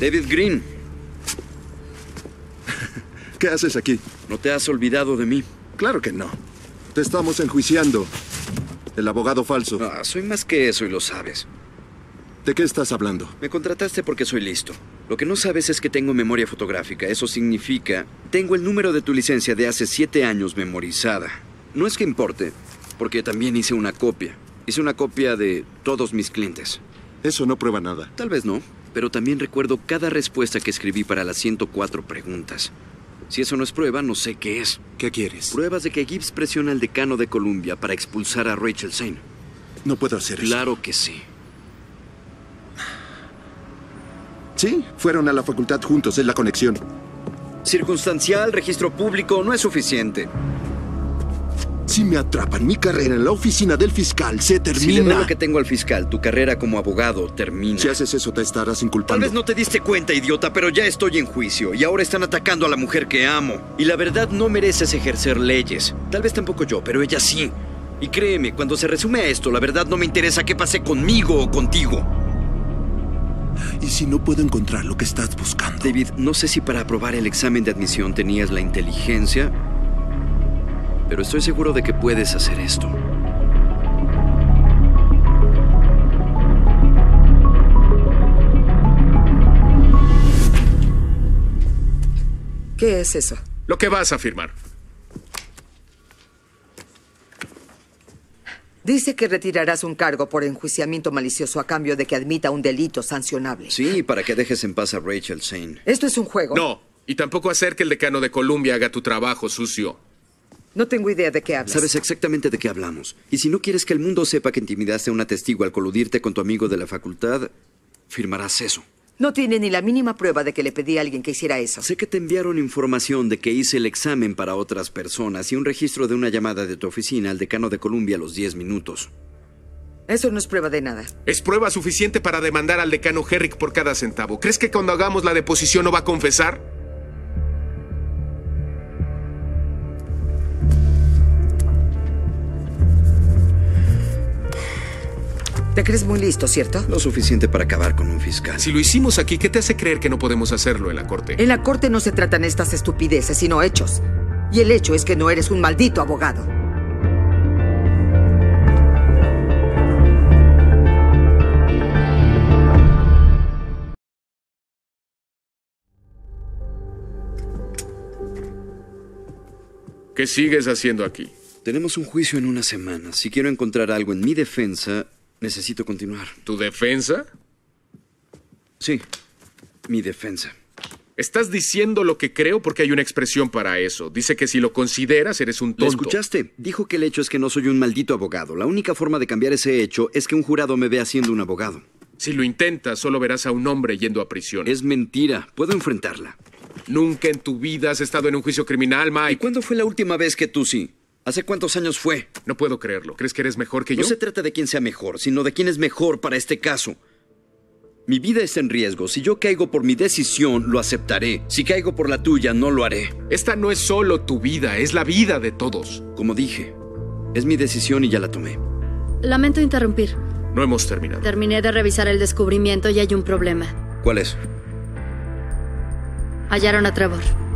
David Green. ¿Qué haces aquí? ¿No te has olvidado de mí? Claro que no. Te estamos enjuiciando. El abogado falso. Ah, soy más que eso y lo sabes. ¿De qué estás hablando? Me contrataste porque soy listo. Lo que no sabes es que tengo memoria fotográfica. Eso significa... Tengo el número de tu licencia de hace 7 años memorizada. No es que importe, porque también hice una copia. Hice una copia de todos mis clientes. Eso no prueba nada. Tal vez no, pero también recuerdo cada respuesta que escribí para las 104 preguntas. Si eso no es prueba, no sé qué es. ¿Qué quieres? Pruebas de que Gibbs presiona al decano de Columbia para expulsar a Rachel Zane. No puedo hacer eso. Claro que sí. Sí, fueron a la facultad juntos, es la conexión. Circunstancial, registro público, no es suficiente. Si me atrapan, mi carrera en la oficina del fiscal se termina. Si le doy lo que tengo al fiscal, tu carrera como abogado termina. Si haces eso, te estarás inculpando. Tal vez no te diste cuenta, idiota, pero ya estoy en juicio. Y ahora están atacando a la mujer que amo. Y la verdad, no mereces ejercer leyes. Tal vez tampoco yo, pero ella sí. Y créeme, cuando se resume a esto, la verdad no me interesa qué pase conmigo o contigo. ¿Y si no puedo encontrar lo que estás buscando? David, no sé si para aprobar el examen de admisión tenías la inteligencia, pero estoy seguro de que puedes hacer esto. ¿Qué es eso? Lo que vas a firmar. Dice que retirarás un cargo por enjuiciamiento malicioso a cambio de que admita un delito sancionable. Sí, para que dejes en paz a Rachel Zane. ¿Esto es un juego? No, y tampoco hacer que el decano de Columbia haga tu trabajo sucio. No tengo idea de qué hablas. Sabes exactamente de qué hablamos. Y si no quieres que el mundo sepa que intimidaste a una testigo al coludirte con tu amigo de la facultad, firmarás eso. No tiene ni la mínima prueba de que le pedí a alguien que hiciera eso. Sé que te enviaron información de que hice el examen para otras personas y un registro de una llamada de tu oficina al decano de Columbia a los 10 minutos. Eso no es prueba de nada. Es prueba suficiente para demandar al decano Herrick por cada centavo. ¿Crees que cuando hagamos la deposición no va a confesar? Te crees muy listo, ¿cierto? Lo suficiente para acabar con un fiscal. Si lo hicimos aquí, ¿qué te hace creer que no podemos hacerlo en la corte? En la corte no se tratan estas estupideces, sino hechos. Y el hecho es que no eres un maldito abogado. ¿Qué sigues haciendo aquí? Tenemos un juicio en una semana. Si quiero encontrar algo en mi defensa, necesito continuar. ¿Tu defensa? Sí, mi defensa. Estás diciendo lo que creo porque hay una expresión para eso. Dice que si lo consideras, eres un tonto. ¿Le escuchaste? Dijo que el hecho es que no soy un maldito abogado. La única forma de cambiar ese hecho es que un jurado me vea siendo un abogado. Si lo intentas, solo verás a un hombre yendo a prisión. Es mentira. Puedo enfrentarla. Nunca en tu vida has estado en un juicio criminal, Mike. ¿Y cuándo fue la última vez que tú sí? ¿Hace cuántos años fue? No puedo creerlo. ¿Crees que eres mejor que yo? No se trata de quién sea mejor, sino de quién es mejor para este caso. Mi vida está en riesgo. Si yo caigo por mi decisión, lo aceptaré. Si caigo por la tuya, no lo haré. Esta no es solo tu vida, es la vida de todos. Como dije, es mi decisión y ya la tomé. Lamento interrumpir. No hemos terminado. Terminé de revisar el descubrimiento y hay un problema. ¿Cuál es? Hallaron a Trevor.